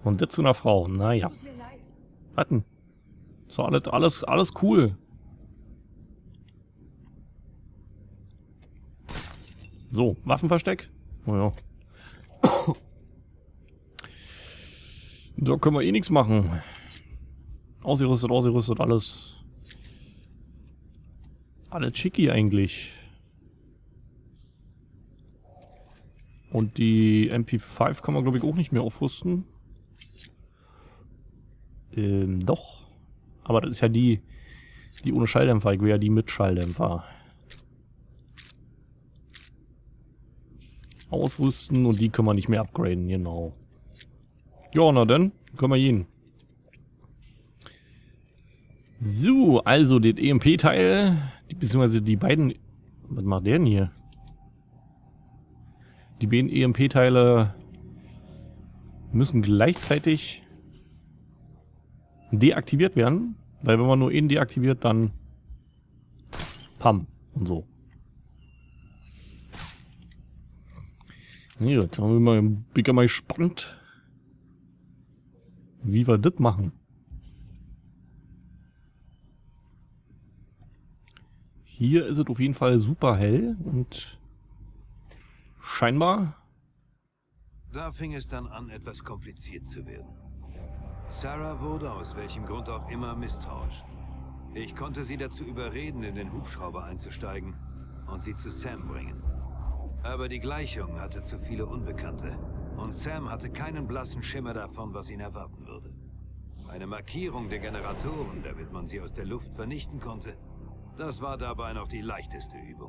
Und das zu einer Frau. Naja. Warten. So, alles cool. So, Waffenversteck. Naja. Da können wir eh nichts machen. Ausgerüstet, alles. Alles schicki eigentlich. Und die MP5 kann man, glaube ich, auch nicht mehr aufrüsten. Doch. Aber das ist ja die ohne Schalldämpfer. Ich will ja die mit Schalldämpfer. Ausrüsten und die können wir nicht mehr upgraden, genau. Ja, na dann, können wir hin. So, also den EMP-Teil, beziehungsweise die beiden... Was macht der denn hier? Die beiden EMP-Teile müssen gleichzeitig deaktiviert werden, weil wenn man nur einen deaktiviert, dann Pam und so. Ja, jetzt bin ich mal gespannt, wie wir das machen. Hier ist es auf jeden Fall super hell und scheinbar... Da fing es dann an, etwas kompliziert zu werden. Sarah wurde, aus welchem Grund auch immer, misstrauisch. Ich konnte sie dazu überreden, in den Hubschrauber einzusteigen und sie zu Sam bringen. Aber die Gleichung hatte zu viele Unbekannte und Sam hatte keinen blassen Schimmer davon, was ihn erwarten würde. Eine Markierung der Generatoren, damit man sie aus der Luft vernichten konnte, das war dabei noch die leichteste Übung.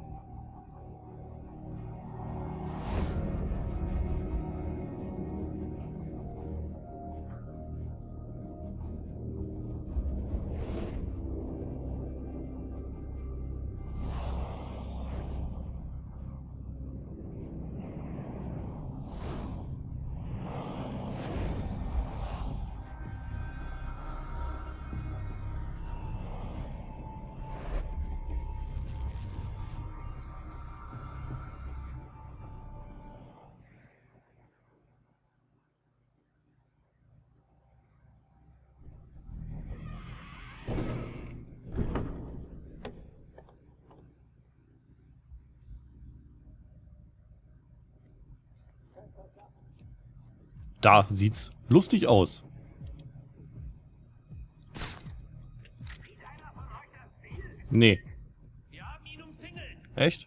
Da sieht's lustig aus. Nee. Echt?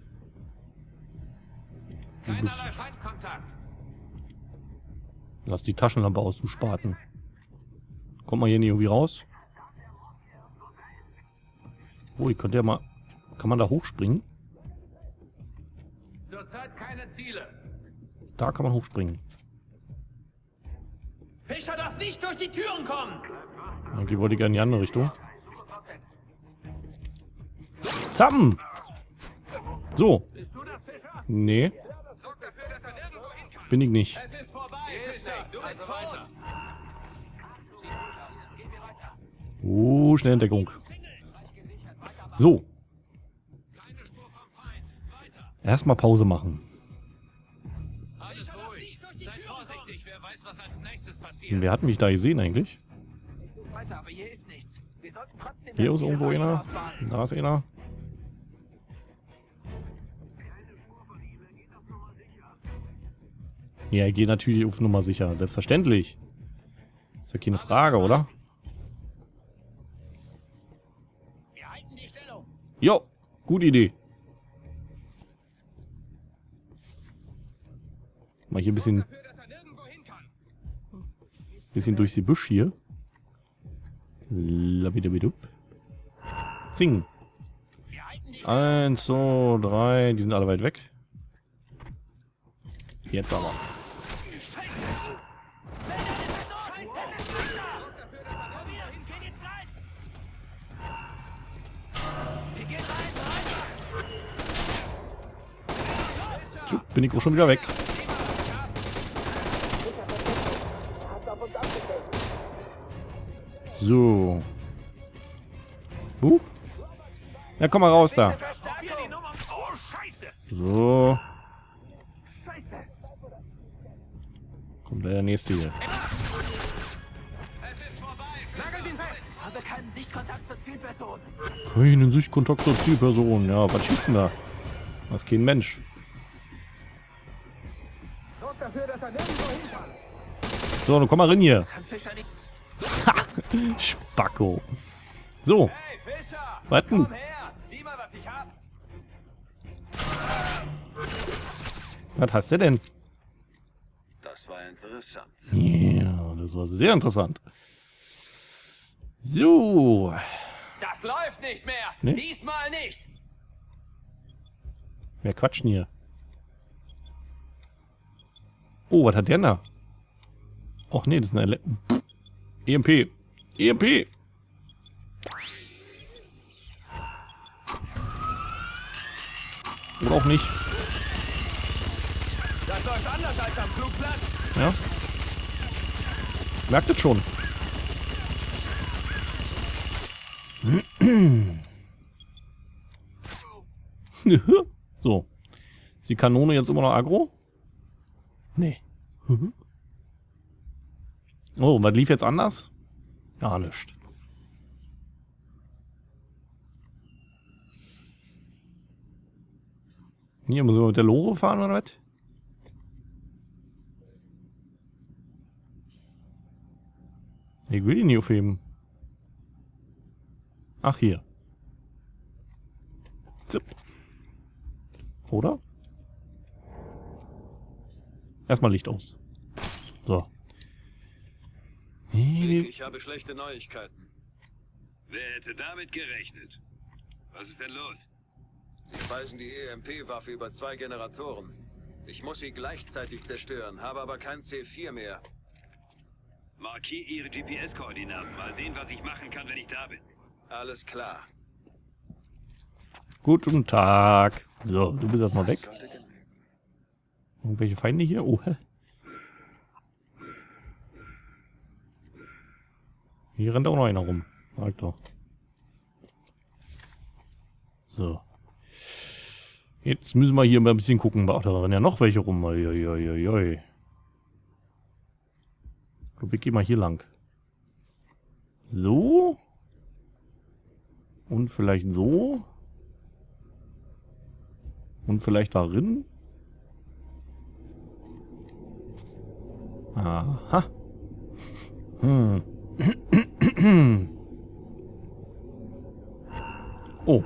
Lass die Taschenlampe aus, du Spaten. Kommt man hier nicht irgendwie raus? Oh, ich könnte ja mal... Kann man da hochspringen? Zurzeit keine Ziele. Da kann man hochspringen. Fischer darf nicht durch die Türen kommen! Okay, wollte ich gerne in die andere Richtung. Zappen! So. Nee. Bin ich nicht. Es ist vorbei, Fischer! Du bist weiter! Schnell Entdeckung. So. Erstmal Pause machen. Wer hat mich da gesehen eigentlich? Hier ist irgendwo einer. Da ist einer. Ja, ich gehe natürlich auf Nummer sicher. Selbstverständlich. Ist ja keine Frage, oder? Jo, gute Idee. Mal hier ein bisschen durchs Gebüsch hier. Labidabidup. Zing. 1, 2, 3. Die sind alle weit weg. Jetzt aber. Bin ich auch schon wieder weg. So. Ja, komm mal raus da. So. Kommt der nächste hier. Habe keinen Sichtkontakt zur Zielperson. Keinen Sichtkontakt zur Zielperson. Ja, was schießt denn da? Das ist kein Mensch. Sorgt dafür, dass er nirgendwo hin kann. So, dann komm mal rein hier. Kann Fischer nicht. Spacko. So, Hey, Fischer! was denn? Komm her! Sieh mal, was ich hab! Was hast du denn? Das war interessant. Ja, das war sehr interessant. So. Das läuft nicht mehr! Nee? Diesmal nicht! Wer quatscht denn hier? Oh, was hat der denn da? Och nee, das ist eine EMP. EMP. Oder auch nicht. Das läuft anders als am Flugplatz! Ja. Merkt es schon. So. Ist die Kanone jetzt immer noch aggro? Nee. Oh, was lief jetzt anders? Gar nicht. Hier müssen wir mit der Lore fahren oder was? Ich will ihn nicht aufheben. Ach, hier. Zip. Oder? Erstmal Licht aus. So. Ich habe schlechte Neuigkeiten. Wer hätte damit gerechnet? Was ist denn los? Sie speisen die EMP-Waffe über 2 Generatoren. Ich muss sie gleichzeitig zerstören, habe aber kein C4 mehr. Markier Ihre GPS-Koordinaten. Mal sehen, was ich machen kann, wenn ich da bin. Alles klar. Guten Tag. So, du bist erstmal weg. Sollte genügen. Irgendwelche Feinde hier? Oh, hä? Hier rennt auch noch einer rum. Alter. So. Jetzt müssen wir hier mal ein bisschen gucken. Ach, da rennen ja noch welche rum. Uiuiuiui. Ich glaube, ich gehe mal hier lang. So. Und vielleicht so. Und vielleicht darin. Aha. Oh.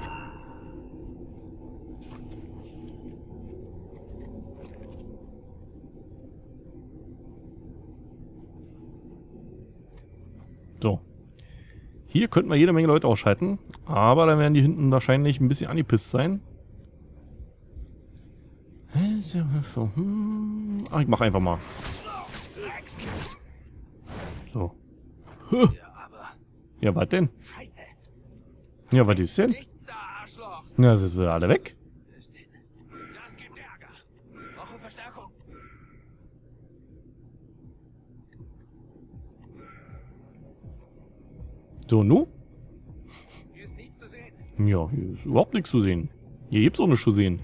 So. Hier könnten wir jede Menge Leute ausschalten, aber dann werden die hinten wahrscheinlich ein bisschen angepisst sein. Ach, ich mach einfach mal. So. Ja, was denn? Scheiße! Ja, was ist denn? Nichts da, Arschloch! Ja, sind wir alle weg. Das gibt Ärger. Brauche Verstärkung. So, nu? Hier ist nichts zu sehen. Ja, hier ist überhaupt nichts zu sehen. Hier gibt's auch nichts zu sehen.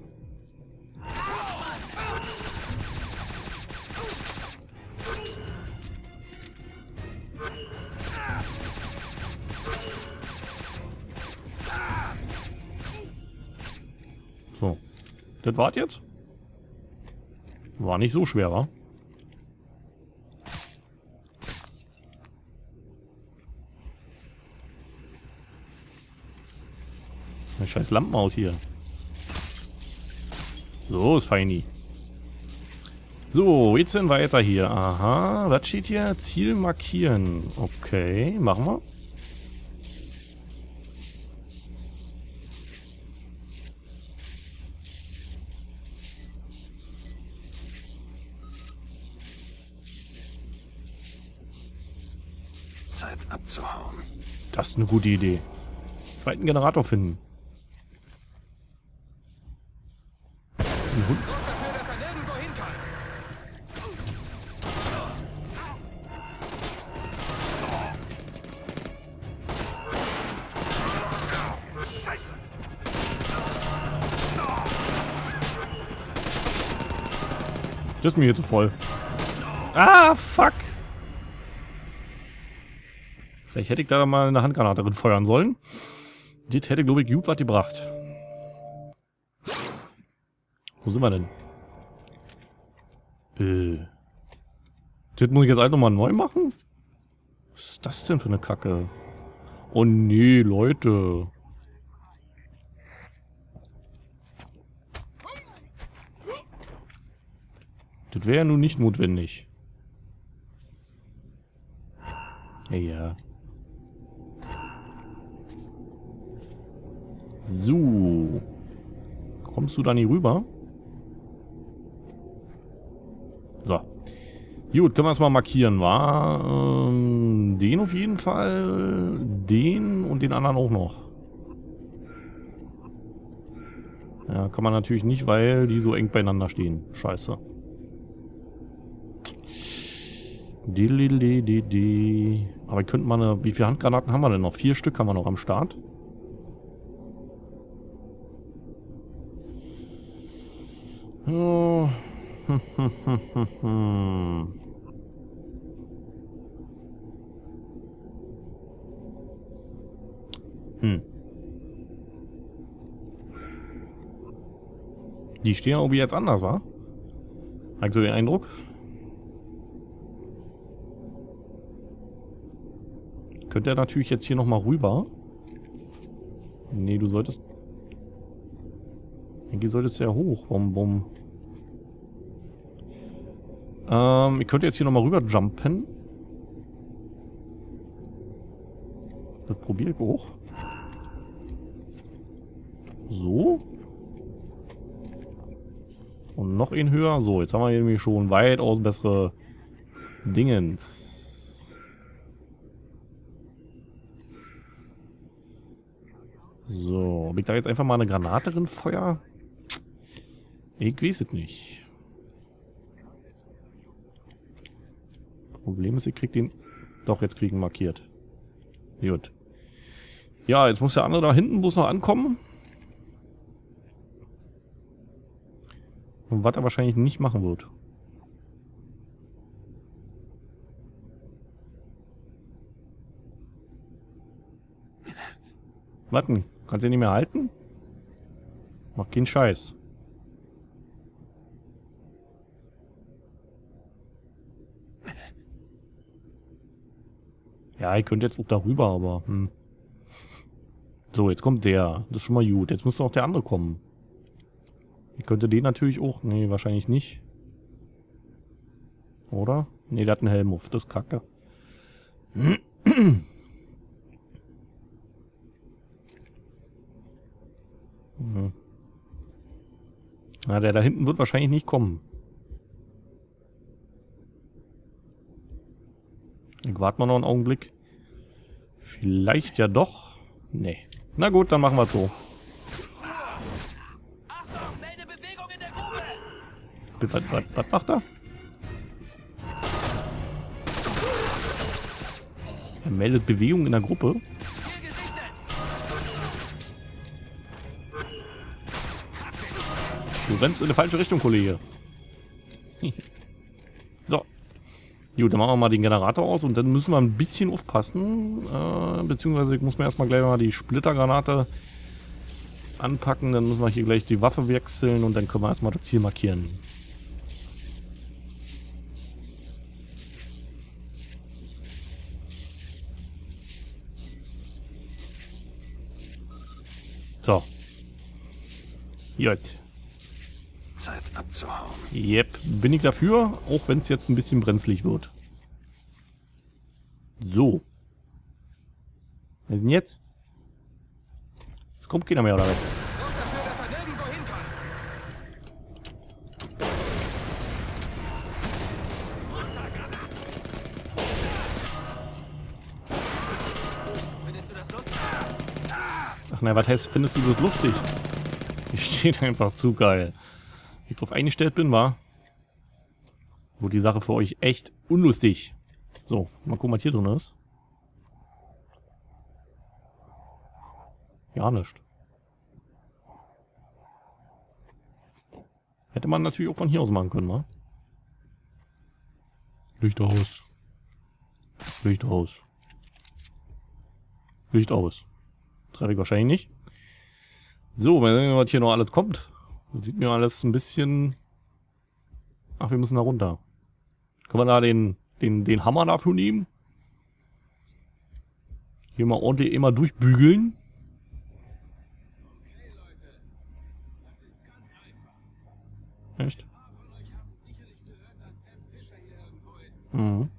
So. Das war's jetzt? War nicht so schwer, wa? Eine scheiß Lampenmaus hier. So, ist feini. So, jetzt sind wir weiter hier. Aha, was steht hier? Ziel markieren. Okay, machen wir. Zeit abzuhauen. Das ist eine gute Idee. Zweiten Generator finden. Ein Hund. Sorgt dafür, dass er nirgendwo hin kann. Scheiße! Das ist mir hier zu voll. Ah, fuck. Vielleicht hätte ich da mal eine Handgranate drin feuern sollen. Das hätte, glaube ich, gut was gebracht. Wo sind wir denn? Das muss ich jetzt einfach nochmal neu machen? Was ist das denn für eine Kacke? Oh nee, Leute. Das wäre ja nun nicht notwendig. Ja. So. Kommst du da nicht rüber? So. Gut, können wir es mal markieren, wa? Den auf jeden Fall. Den und den anderen auch noch. Ja, kann man natürlich nicht, weil die so eng beieinander stehen. Scheiße. Aber könnten wir wie viele Handgranaten haben wir denn noch? 4 Stück haben wir noch am Start. Oh. Die stehen irgendwie jetzt anders, wa? Hast du den Eindruck? Könnte er natürlich jetzt hier nochmal rüber. Nee, du solltest... Eigentlich solltest du ja hoch. Bum. Ich könnte jetzt hier nochmal rüber jumpen. Das probiere ich hoch. So. Und noch einen höher. So, jetzt haben wir irgendwie schon weitaus bessere Dingens. So, ob ich da jetzt einfach mal eine Granate drin feuer? Ich weiß es nicht. Problem ist, ich krieg den... Doch, jetzt krieg ich ihn markiert. Gut. Ja, jetzt muss der andere da hinten bloß noch ankommen. Und was er wahrscheinlich nicht machen wird. Warten, kannst du ihn nicht mehr halten? Mach keinen Scheiß. Ja, ich könnte jetzt auch darüber, aber... So, jetzt kommt der. Das ist schon mal gut. Jetzt müsste auch der andere kommen. Ich könnte den natürlich auch... Nee, wahrscheinlich nicht. Oder? Nee, der hat einen Helm auf. Das ist kacke. Na, der da hinten wird wahrscheinlich nicht kommen. Ich warte mal noch einen Augenblick. Vielleicht ja doch. Nee. Na gut, dann machen wir es so. Achtung, melde Bewegung in der Grube! Was macht er? Er meldet Bewegung in der Gruppe. Ziel gesichtet! Du rennst in die falsche Richtung, Kollege. So. Gut, dann machen wir mal den Generator aus und dann müssen wir ein bisschen aufpassen. Beziehungsweise ich muss mir erstmal gleich mal die Splittergranate anpacken. Dann müssen wir hier gleich die Waffe wechseln und dann können wir erstmal das Ziel markieren. So. Gut. Zeit abzuhauen. Yep, bin ich dafür, auch wenn es jetzt ein bisschen brenzlig wird. So. Was ist denn jetzt? Jetzt kommt keiner mehr, oder was? Sorgt dafür, dass er nirgendwo hin kann! Findest du das lustig? Ach nein, was heißt, findest du das lustig? Hier steht einfach zu geil. Wenn ich drauf eingestellt bin, war wurde die Sache für euch echt unlustig. So, mal gucken, was hier drin ist. Ja, nicht. Hätte man natürlich auch von hier aus machen können, wa? Licht aus. Licht aus. Licht aus. Treffe ich wahrscheinlich nicht. So, mal sehen, was hier noch alles kommt. Das sieht mir alles ein bisschen... Ach, wir müssen da runter. Können wir da den Hammer dafür nehmen? Hier mal ordentlich immer durchbügeln. Echt? Mhm.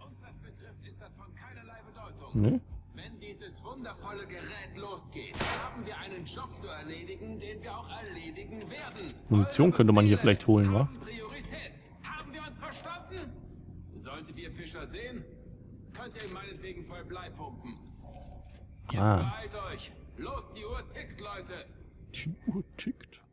Nee? Wenn dieses wundervolle Gerät losgeht, haben wir einen Job zu erledigen, den wir auch erledigen werden. Munition könnte man hier vielleicht holen, wa? Priorität. Haben wir uns verstanden? Solltet ihr Fischer sehen, könnt ihr ihm meinetwegen voll Blei pumpen. Jetzt beeilt euch. Los, die Uhr tickt, Leute. Die Uhr tickt.